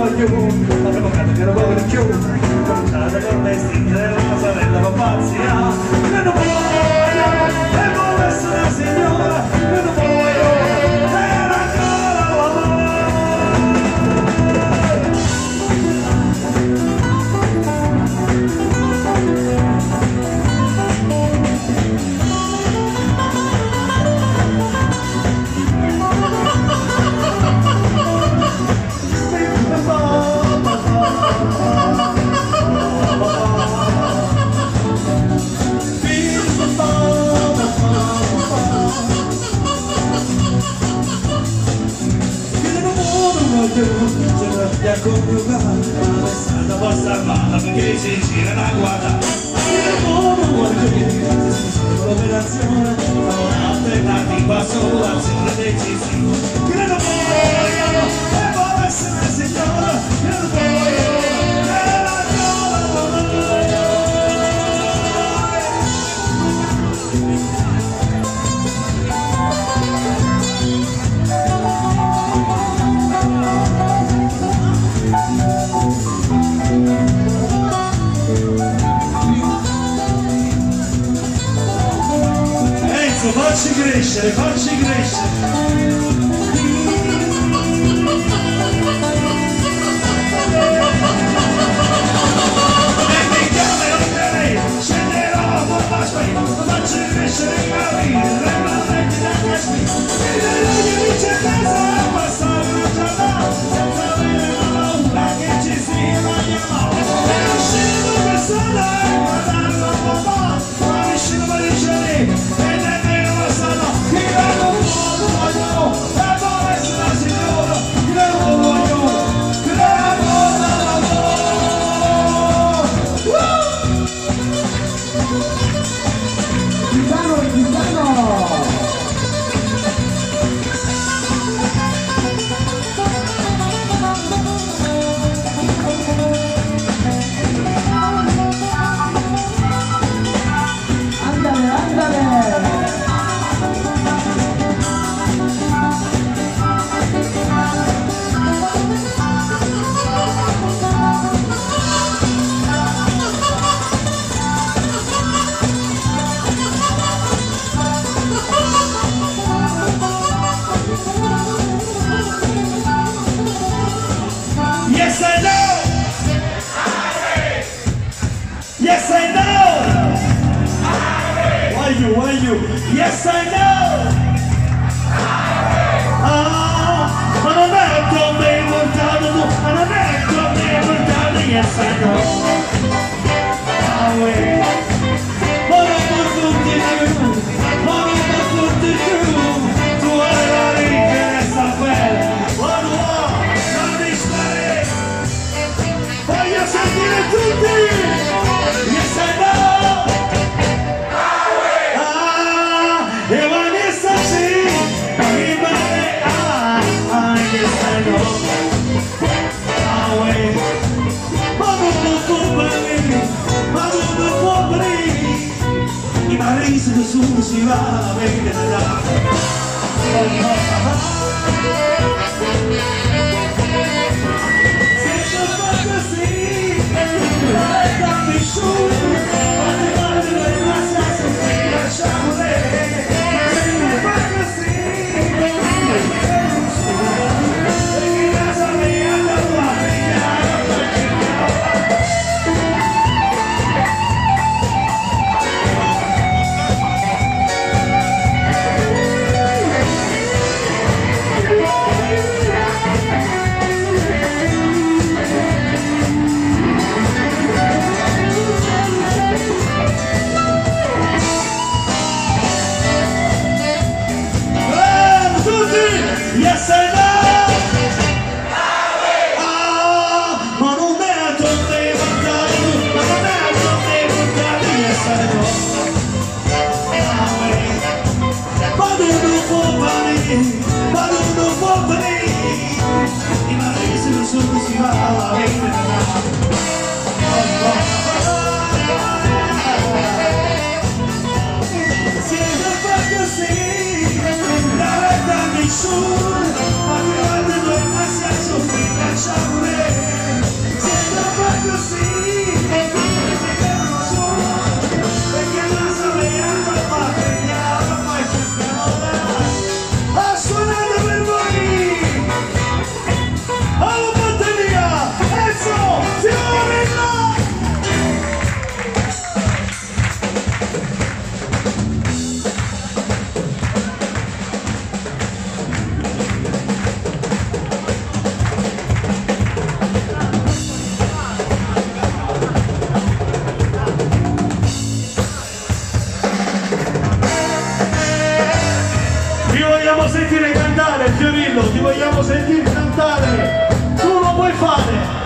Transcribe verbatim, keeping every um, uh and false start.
voglio, ma che peccato che non voglio più, cominciate col vestito della pasarella papazzia, che non voglio, e vuole essere la signora, che non voglio, e ancora l'amore. A coniugare, ma è stata vostra amata perché si gira la guarda. Il mondo vuole che si scriva l'operazione, fa un'alternativa soluzione decisiva. Che non voglio, e vuole essere la signora, che non voglio, e la facci crescere, facci crescere. E mi chiamo lei, scenderò a Porta Spagna, facci crescere in capire, regolamenti da Kashmir. E lei mi dice che sarà passare una giornata, senza avere una paura che ci sia la mia mano. E uscito per sola e guardarlo un po' fa, ma vicino mi dice lì, yes I know. Ah, ma non è come mortale, no, ma non è come mortale, yes I know. Ah, wait. Ma non può tutti più, ma non può tutti più, tu hai la interessa quella, ma non ho, non mi stare, voglio sentire tutti, yes I know. Nessuno si va a vedere là. Se ci fa così, dammi su, quando guardi la rimasta se lasciamo lei. Se ci fa così, dammi su, perché casa mia da fare. Yeah. Ti vogliamo sentire cantare, Fiorillo, ti vogliamo sentire cantare. Tu lo puoi fare.